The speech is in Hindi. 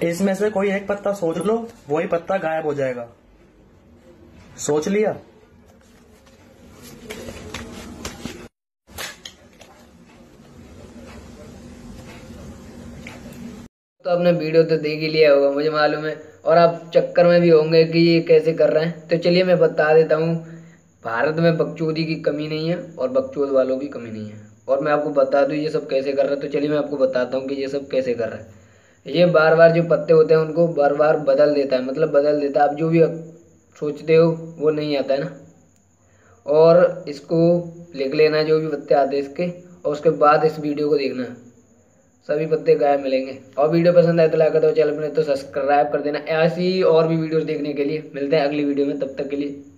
इसमें से कोई एक पत्ता सोच लो, वही पत्ता गायब हो जाएगा। सोच लिया? तो आपने वीडियो तो देख ही लिया होगा, मुझे मालूम है, और आप चक्कर में भी होंगे कि ये कैसे कर रहे हैं। तो चलिए मैं बता देता हूँ, भारत में बकचोदी की कमी नहीं है और बकचोद वालों की कमी नहीं है। और मैं आपको बता दूँ ये सब कैसे कर रहा है। तो चलिए मैं आपको बताता हूँ कि ये सब कैसे कर रहा है। ये बार बार जो पत्ते होते हैं उनको बार बार बदल देता है, मतलब बदल देता है। आप जो भी सोचते हो वो नहीं आता है ना। और इसको लिख लेना जो भी पत्ते आते हैं इसके, और उसके बाद इस वीडियो को देखना, सभी पत्ते गायब मिलेंगे। और वीडियो पसंद आए तो लाइक कर दो, चैनल पर नहीं तो सब्सक्राइब कर देना। ऐसी और भी वीडियोस देखने के लिए मिलते हैं अगली वीडियो में, तब तक के लिए